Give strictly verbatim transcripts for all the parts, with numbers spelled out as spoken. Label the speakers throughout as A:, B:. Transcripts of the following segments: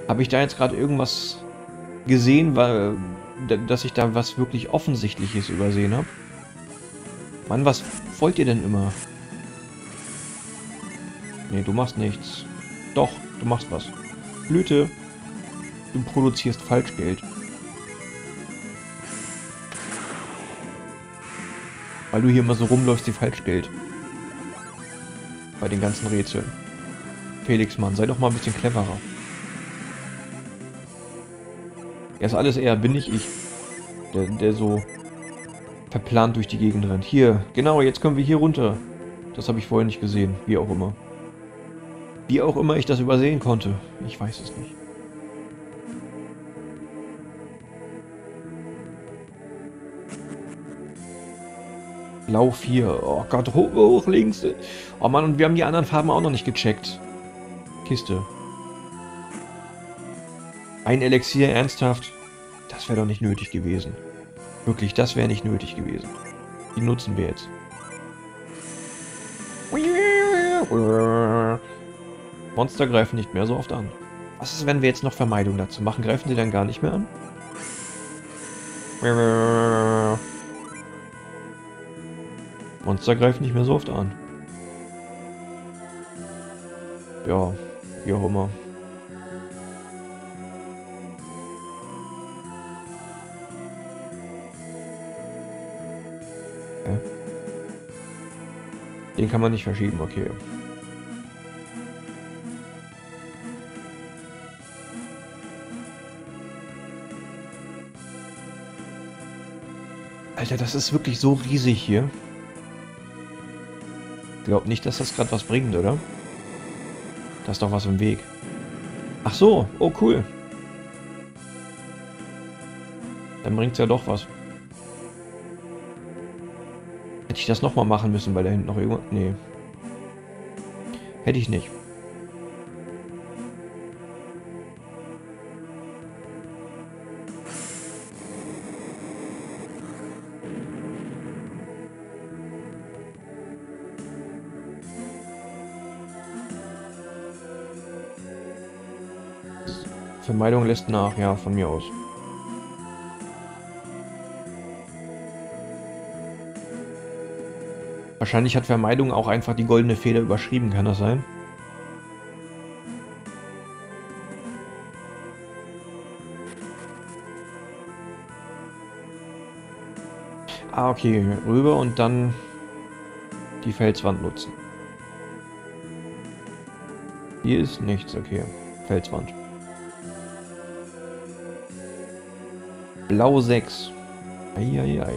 A: Habe ich da jetzt gerade irgendwas gesehen, weil, dass ich da was wirklich Offensichtliches übersehen habe? Mann, was wollt ihr denn immer? Nee, du machst nichts. Doch, du machst was. Blüte, du produzierst Falschgeld. Weil du hier immer so rumläufst wie Falschgeld. Bei den ganzen Rätseln. Felix, Mann, sei doch mal ein bisschen cleverer. Er ist alles eher, bin nicht ich. Der, der so verplant durch die Gegend rennt. Hier, genau, jetzt können wir hier runter. Das habe ich vorher nicht gesehen. Wie auch immer. Wie auch immer ich das übersehen konnte. Ich weiß es nicht. Blau vier. Oh Gott, hoch, hoch, links. Oh Mann, und wir haben die anderen Farben auch noch nicht gecheckt. Kiste. Ein Elixier, ernsthaft? Das wäre doch nicht nötig gewesen. Wirklich, das wäre nicht nötig gewesen. Die nutzen wir jetzt. Monster greifen nicht mehr so oft an. Was ist, wenn wir jetzt noch Vermeidung dazu machen? Greifen sie dann gar nicht mehr an? Monster greifen nicht mehr so oft an. Ja, wie auch immer. Ja. Den kann man nicht verschieben, okay. Alter, das ist wirklich so riesig hier. Glaub nicht, dass das gerade was bringt, oder? Da ist doch was im Weg. Ach so, oh cool. Dann bringt's ja doch was. Hätte ich das nochmal machen müssen, weil da hinten noch irgendwas... Nee. Hätte ich nicht. Vermeidung lässt nach, ja, von mir aus. Wahrscheinlich hat Vermeidung auch einfach die goldene Feder überschrieben, kann das sein? Ah, okay, rüber und dann die Felswand nutzen. Hier ist nichts, okay. Felswand. Blau sechs. Eieiei.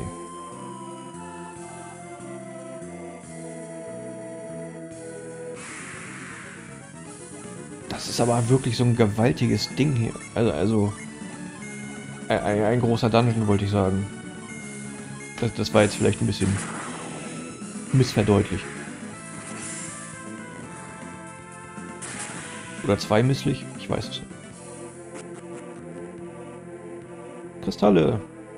A: Das ist aber wirklich so ein gewaltiges Ding hier. Also, also ein, ein großer Dungeon, wollte ich sagen. Das, das war jetzt vielleicht ein bisschen missverdeutlicht. Oder zwei misslich? Ich weiß es nicht. Kristalle.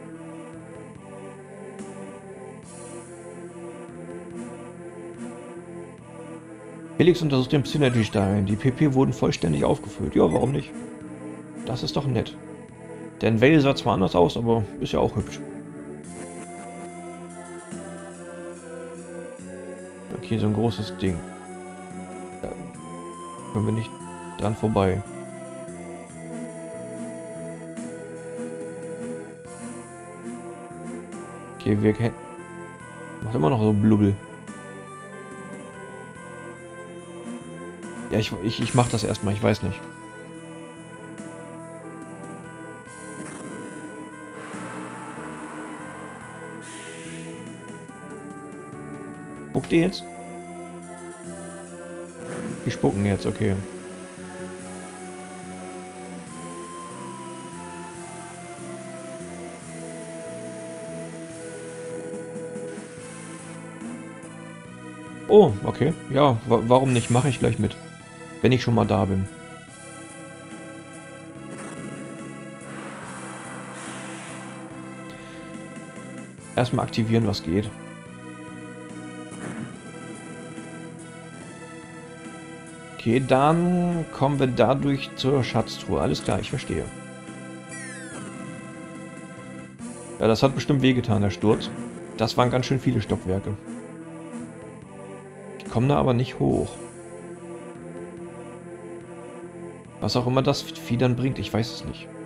A: Felix untersucht den Synergy-Stein. Die P P wurden vollständig aufgefüllt. Ja, warum nicht? Das ist doch nett. Der Vale sah zwar anders aus, aber ist ja auch hübsch. Okay, so ein großes Ding. Da können wir nicht dran vorbei. Okay, wir kennen... Macht immer noch so Blubbel. Ja, ich, ich, ich mach das erstmal, ich weiß nicht. Spuckt ihr jetzt? Die spucken jetzt, okay. Oh, okay. Ja, wa warum nicht? Mache ich gleich mit. Wenn ich schon mal da bin. Erstmal aktivieren, was geht. Okay, dann kommen wir dadurch zur Schatztruhe. Alles klar, ich verstehe. Ja, das hat bestimmt wehgetan, der Sturz. Das waren ganz schön viele Stockwerke. Ich komme da aber nicht hoch. Was auch immer das Vieh dann bringt, ich weiß es nicht.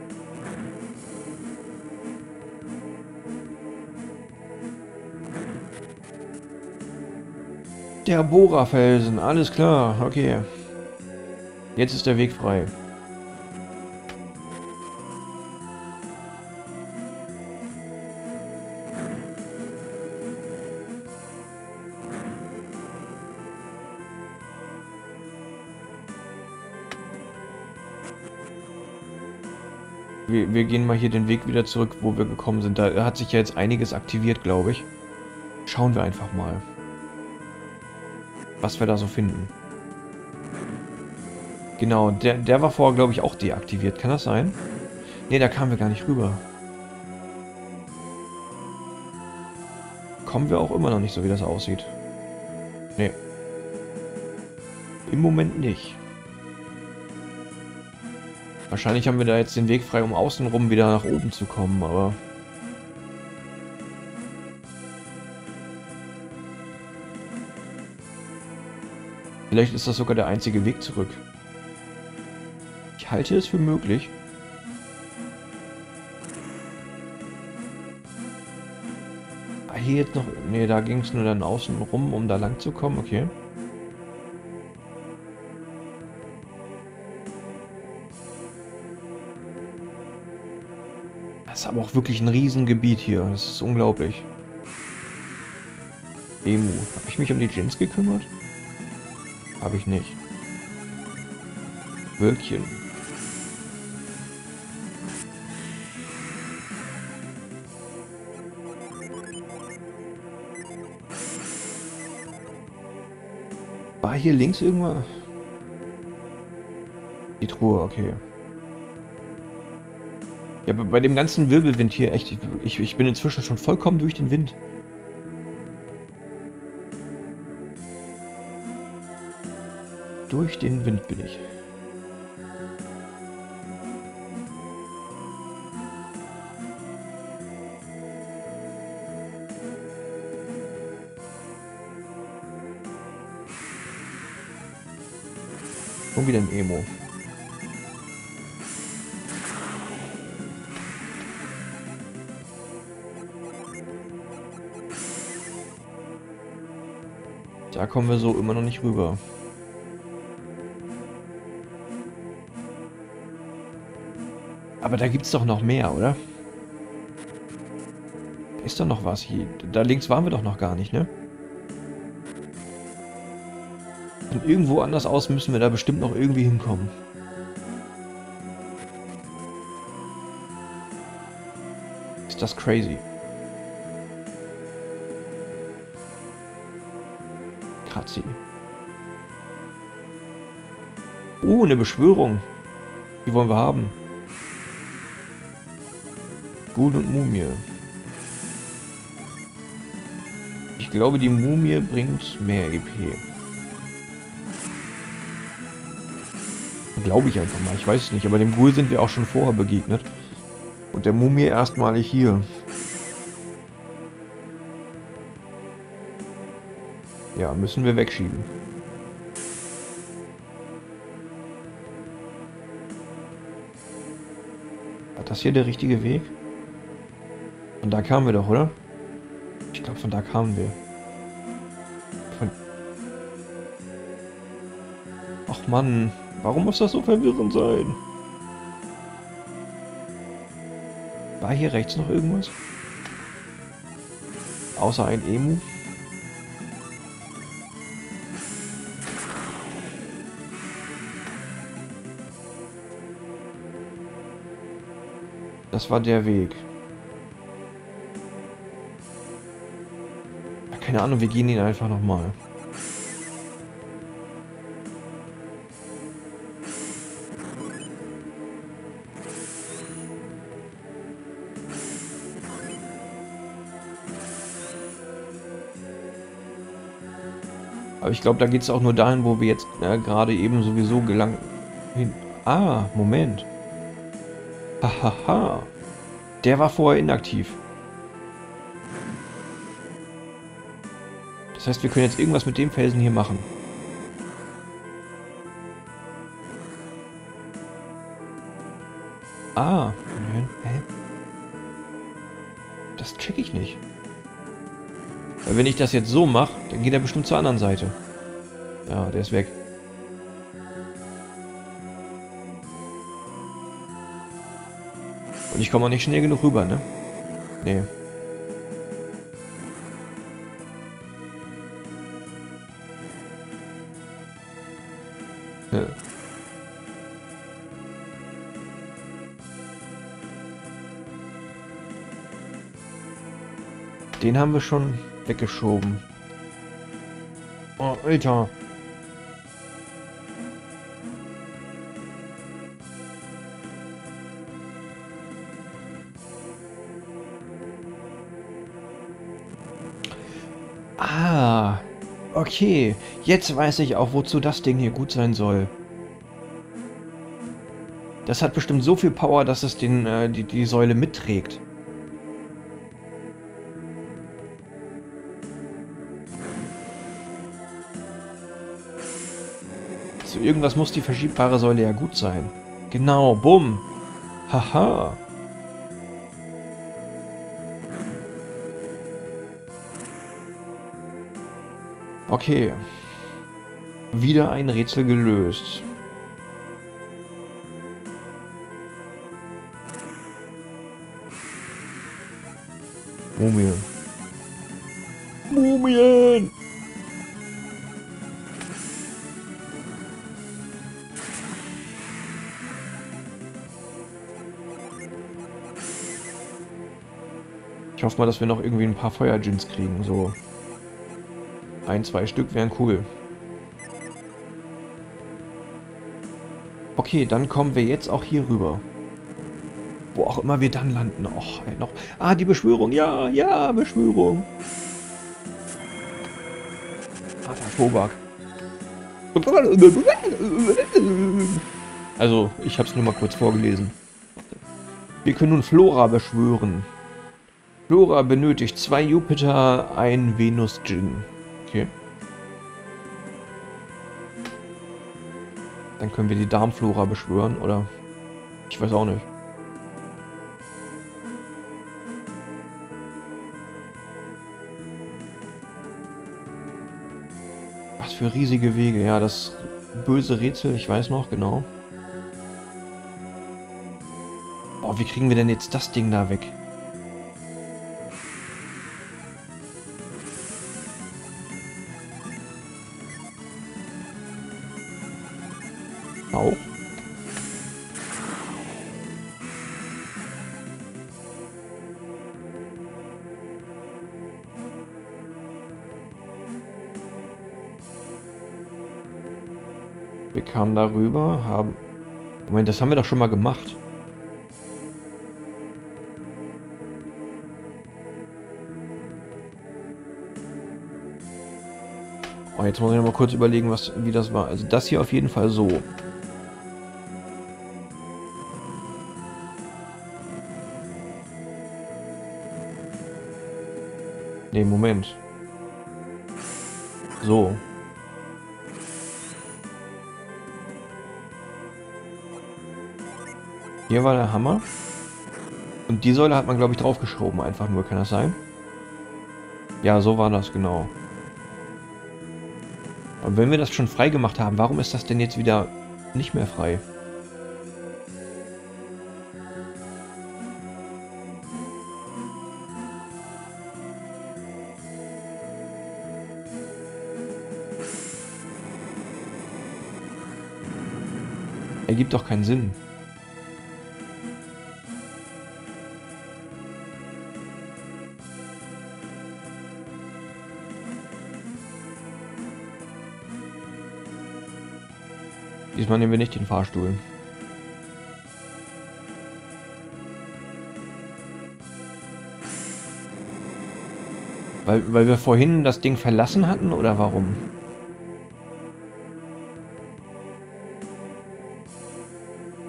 A: Der Bohrerfelsen, alles klar, okay. Jetzt ist der Weg frei. Wir, wir gehen mal hier den Weg wieder zurück, wo wir gekommen sind. Da hat sich ja jetzt einiges aktiviert, glaube ich. Schauen wir einfach mal, was wir da so finden. Genau, der, der war vorher, glaube ich, auch deaktiviert. Kann das sein? Ne, da kamen wir gar nicht rüber. Kommen wir auch immer noch nicht, so wie das aussieht. Ne. Im Moment nicht. Wahrscheinlich haben wir da jetzt den Weg frei, um außenrum wieder nach oben zu kommen, aber... Vielleicht ist das sogar der einzige Weg zurück. Ich halte es für möglich. Ah, hier jetzt noch... Ne, da ging es nur dann außen rum, um da lang zu kommen. Okay. Das ist aber auch wirklich ein Riesengebiet hier. Das ist unglaublich. Emu. Habe ich mich um die Djinns gekümmert? Habe ich nicht. Wölkchen. War hier links irgendwas? Die Truhe, okay. Ja, bei dem ganzen Wirbelwind hier, echt, ich, ich bin inzwischen schon vollkommen durch den Wind. Durch den Wind bin ich. Und wieder ein Emo. Da kommen wir so immer noch nicht rüber. Aber da gibt's doch noch mehr, oder? Da ist doch noch was hier. Da links waren wir doch noch gar nicht, ne? Und irgendwo anders aus müssen wir da bestimmt noch irgendwie hinkommen. Ist das crazy? Kratzi. Oh, eine Beschwörung. Die wollen wir haben. Gut und Mumie. Ich glaube, die Mumie bringt mehr E P. Glaube ich einfach mal. Ich weiß es nicht. Aber dem Ghoul sind wir auch schon vorher begegnet. Und der Mumie erstmalig hier. Ja, müssen wir wegschieben. War das hier der richtige Weg? Von da kamen wir doch, oder? Ich glaube, von da kamen wir. Von... Ach Mann, warum muss das so verwirrend sein? War hier rechts noch irgendwas? Außer ein Emu? Das war der Weg. Keine Ahnung, wir gehen ihn einfach nochmal. Aber ich glaube, da geht es auch nur dahin, wo wir jetzt äh, gerade eben sowieso gelangt hin. Ah, Moment. Hahaha. Der war vorher inaktiv. Das heißt, wir können jetzt irgendwas mit dem Felsen hier machen. Ah. Hä? Das check ich nicht. Weil wenn ich das jetzt so mache, dann geht er bestimmt zur anderen Seite. Ja, der ist weg. Und ich komme auch nicht schnell genug rüber, ne? Nee. Ja. Den haben wir schon weggeschoben. Oh, Alter. Ah, okay. Jetzt weiß ich auch, wozu das Ding hier gut sein soll. Das hat bestimmt so viel Power, dass es den, äh, die, die Säule mitträgt. So, irgendwas muss die verschiebbare Säule ja gut sein. Genau, bumm. Haha. Okay. Wieder ein Rätsel gelöst. Mumien. Mumien! Ich hoffe mal, dass wir noch irgendwie ein paar Feuer-Djinns kriegen. So ein, zwei Stück wären cool. Okay, dann kommen wir jetzt auch hier rüber. Wo auch immer wir dann landen. Och, ey, noch. Ah, die Beschwörung. Ja, ja, Beschwörung. Ah, der Tobak. Also, ich habe es nur mal kurz vorgelesen. Wir können nun Flora beschwören. Flora benötigt zwei Jupiter, ein Venus-Djinn. Okay. Dann können wir die Darmflora beschwören, oder? Ich weiß auch nicht. Was für riesige Wege. Ja, das böse Rätsel, ich weiß noch, genau. Oh, wie kriegen wir denn jetzt das Ding da weg? Auch. Wir kamen darüber, haben... Moment, das haben wir doch schon mal gemacht. Oh, jetzt muss ich noch mal kurz überlegen, was, wie das war. Also das hier auf jeden Fall so. Ne, Moment. So. Hier war der Hammer. Und die Säule hat man, glaube ich, draufgeschoben. Einfach nur, kann das sein? Ja, so war das, genau. Und wenn wir das schon frei gemacht haben, warum ist das denn jetzt wieder nicht mehr frei? Ergibt doch keinen Sinn. Diesmal nehmen wir nicht den Fahrstuhl. Weil, weil wir vorhin das Ding verlassen hatten, oder warum?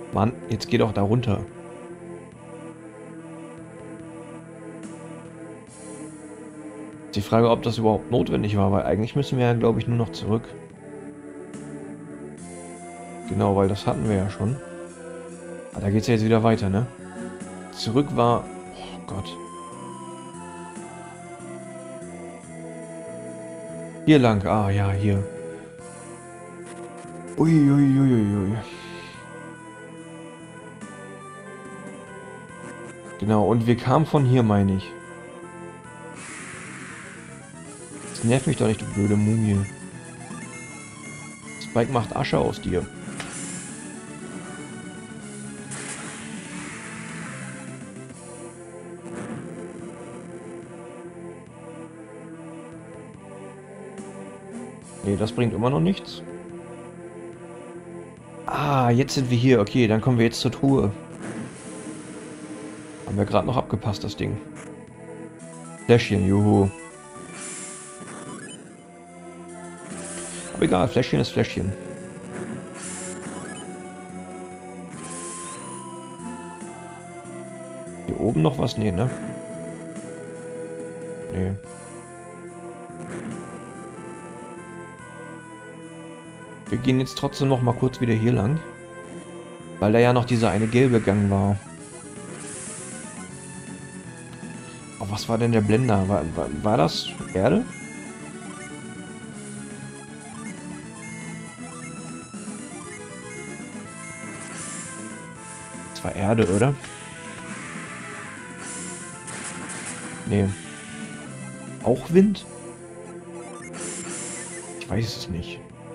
A: Mann, jetzt geh doch da runter. Die Frage, ob das überhaupt notwendig war, weil eigentlich müssen wir ja, glaube ich, nur noch zurück. Genau, weil das hatten wir ja schon. Ah, da geht's ja jetzt wieder weiter, ne? Zurück war... Oh Gott. Hier lang. Ah, ja, hier. Uiuiuiui. Ui, ui, ui. Genau, und wir kamen von hier, meine ich. Das nervt mich doch nicht, du blöde Mumie. Spike macht Asche aus dir. Nee, das bringt immer noch nichts. Ah, jetzt sind wir hier. Okay, dann kommen wir jetzt zur Truhe. Haben wir gerade noch abgepasst, das Ding. Fläschchen, juhu. Aber egal, Fläschchen ist Fläschchen. Hier oben noch was? Nee, ne? Nee. Wir gehen jetzt trotzdem noch mal kurz wieder hier lang. Weil da ja noch dieser eine gelbe Gang war. Oh, was war denn der Blender? War, war, war das Erde? Das war Erde, oder? Nee. Auch Wind? Ich weiß es nicht.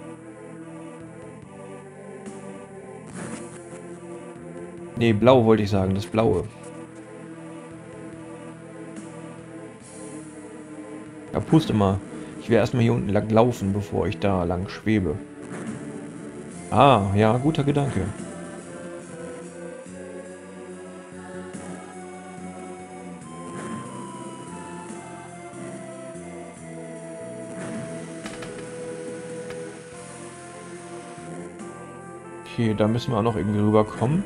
A: Nee, blau wollte ich sagen, das blaue. Ja, puste mal. Ich werde erstmal hier unten lang laufen, bevor ich da lang schwebe. Ah, ja, guter Gedanke. Okay, da müssen wir auch noch irgendwie rüberkommen.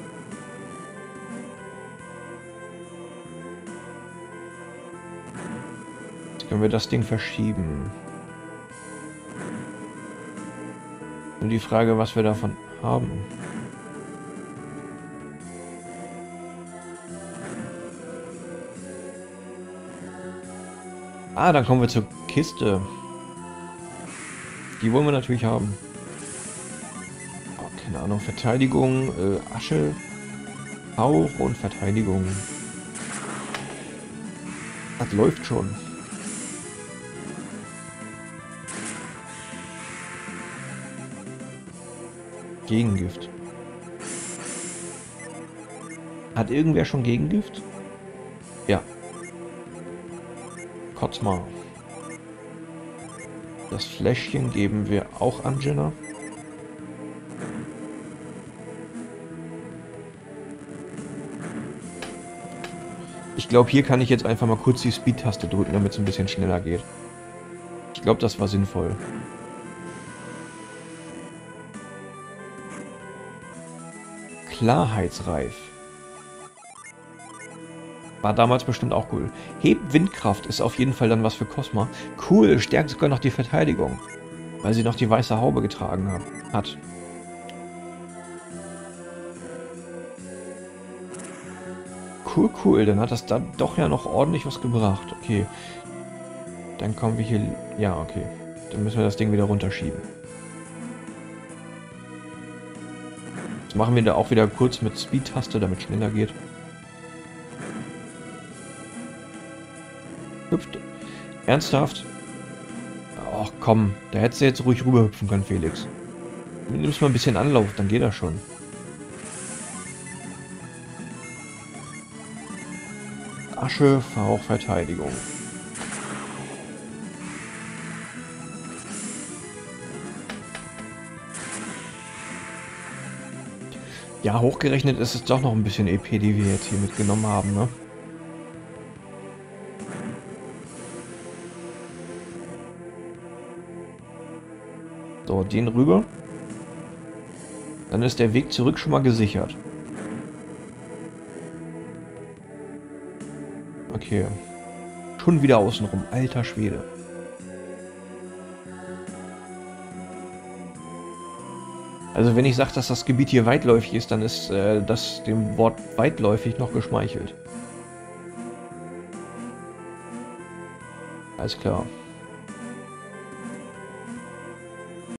A: Jetzt können wir das Ding verschieben. Nur die Frage, was wir davon haben. Ah, dann kommen wir zur Kiste. Die wollen wir natürlich haben. Oh, keine Ahnung, Verteidigung, äh, Asche, Hauch und Verteidigung. Das läuft schon. Gegengift. Hat irgendwer schon Gegengift? Ja. Kotz mal. Das Fläschchen geben wir auch an Jenna. Ich glaube, hier kann ich jetzt einfach mal kurz die Speed-Taste drücken, damit es ein bisschen schneller geht. Ich glaube, das war sinnvoll. Klarheitsreif. War damals bestimmt auch cool. Hebt Windkraft ist auf jeden Fall dann was für Cosma. Cool, stärkt sogar noch die Verteidigung. Weil sie noch die weiße Haube getragen hat. Cool, cool. Dann hat das dann doch ja noch ordentlich was gebracht. Okay. Dann kommen wir hier... Ja, okay. Dann müssen wir das Ding wieder runterschieben. Das machen wir da auch wieder kurz mit Speed-Taste, damit es schneller geht. Hüpft. Ernsthaft? Ach komm, da hättest du jetzt ruhig rüberhüpfen können, Felix. Du nimmst mal ein bisschen Anlauf, dann geht das schon. Asche, Fauch, Verteidigung. Ja, hochgerechnet ist es doch noch ein bisschen E P, die wir jetzt hier mitgenommen haben, ne? So, den rüber. Dann ist der Weg zurück schon mal gesichert. Okay. Schon wieder außenrum. Alter Schwede. Also wenn ich sage, dass das Gebiet hier weitläufig ist, dann ist äh, das dem Wort weitläufig noch geschmeichelt. Alles klar.